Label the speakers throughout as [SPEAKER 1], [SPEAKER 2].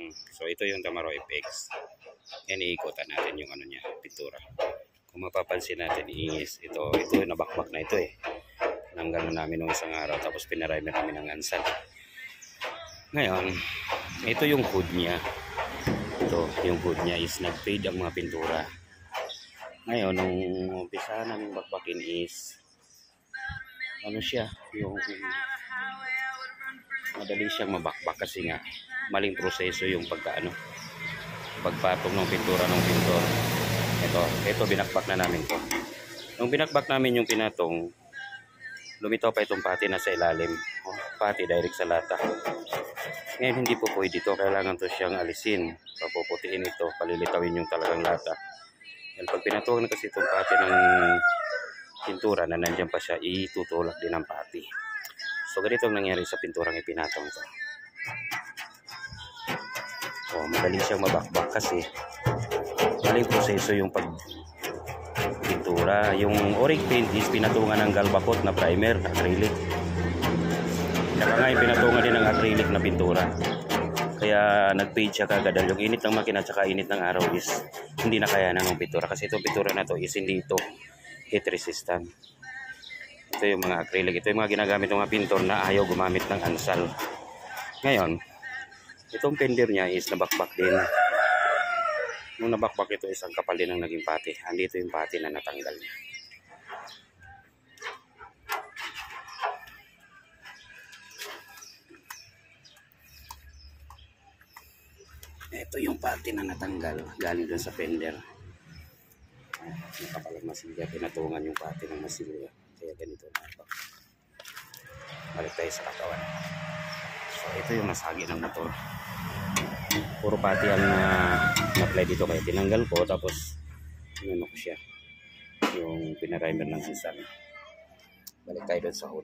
[SPEAKER 1] So ito yung Tamaro FX. Yan, iikutan natin yung ano niya, pintura. Kung mapapansin natin, ito yung nabakbak na ito eh. Tinanggal na namin nung isang araw, tapos pinarimer namin ng ansan. Ngayon, ito yung hood niya. Ito, yung hood niya is nag-fade ang mga pintura. Ngayon, nung umpisa namin bakbakin is ano siya, yung madali siyang mabakbak kasi nga maling proseso yung pagpatong ng pintura ng pintor. Ito binakbak na namin to. Nung binakbak namin yung pinatong, lumitaw pa itong pati na sa ilalim. Pati direct sa lata. Ngayon hindi po pwede ito, kailangan to siyang alisin. Papuputiin ito, palilitawin yung talagang lata. Dahil pag pinatuwag na kasi itong pati ng pintura na nandiyan pa siya, itutulak din ang pati. So ganito ang nangyari sa pinturang ipinatong ito. Madali siyang mabakbak kasi maling proseso yung pagpintura. Yung Auric paint is pinatungan ng galbapot na primer, acrylic. Saka nga yung pinatungan din ng acrylic na pintura. Kaya nag-fade siya kagad. Yung init ng makina at init ng araw is hindi na kaya ng pintura. Kasi itong pintura na to is hindi ito heat resistant. Ito yung mga acrylic. Ito yung mga ginagamit ng mga pintor na ayaw gumamit ng ansal. Ngayon, itong fender niya is nabakbak din. Nung nabakbak ito is ang kapal din ng naging pati. Andito yung pati na natanggal niya. Ito yung pati na natanggal galing dun sa fender. Nakapalang masilya. Pinatungan yung pati ng masilya. Kaya ganito na. Balik tayo sa katawan. So ito yung nasagi ng motor. Puro pati ang na-apply dito, kaya tinanggal ko, tapos inano ko siya yung pinarimer ng sisan. Balik tayo doon sa hood.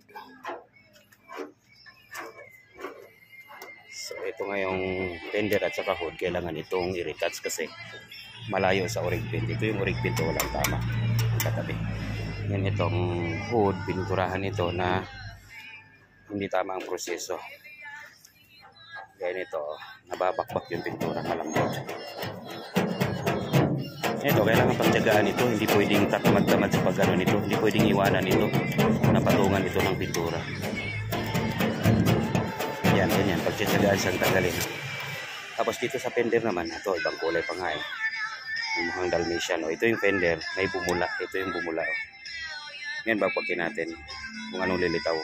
[SPEAKER 1] So ito nga yung fender at saka hood, kailangan itong i-retouch kasi malayo sa Auric paint. Ito yung Auric paint, walang tama ang katabi. Yan, itong hood, pininturahan ito na hindi tama ang proseso. Kaya ito, nababakbak yung pintura, malambot. Ito, kailangan pagtyagaan ito. Hindi pwedeng tatamad-tamad sa pag-ano nito. Hindi pwedeng iwanan ito. Napatungan ito ng pintura. Yan, ganyan. Pagtyagaan siyang tanggalin. Tapos dito sa fender naman, ito, ibang kulay pa nga eh. Yung mukhang Dalmatian. Ito yung fender, may bumula. Ito yung bumula. Ngayon, babagin natin kung anong lilitaw.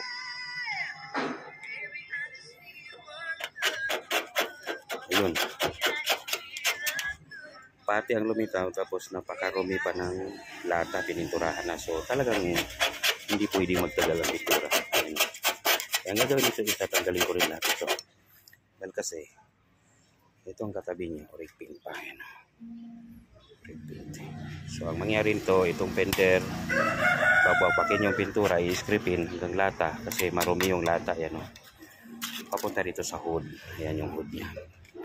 [SPEAKER 1] Ayun. Pati ang lumitaw, tapos napakarumi pa ng lata, pininturahan na. So talagang hindi pwedeng magtagal ang pintura. Ayun. Kaya ang gagawin ito, itatanggalin ko rin natin ito. Dahil kasi itong katabi niya, Auric paint pa. Ayan. Auric paint. So ang mangyari nito, itong fender, bababakin yung pintura, i-scripin hanggang lata kasi marumi yung lata. Ayan, papunta dito sa hood. Ayan yung hood niya.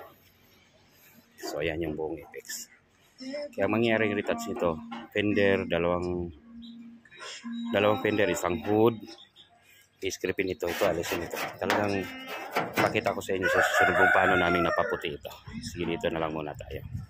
[SPEAKER 1] So ayan yung buong FX. Kaya mangyaring retouch nito, fender, dalawang fender, isang hood, i-scripin ito, alisin ito. Talagang pakita ko sa inyo sa susunod kung paano namin napaputi ito. Sige, dito na lang muna tayo.